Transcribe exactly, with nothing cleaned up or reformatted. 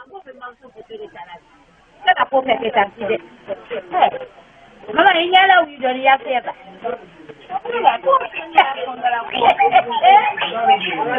Cada pouco é que está aqui. Mamãe, ela o vídeo ali a feba.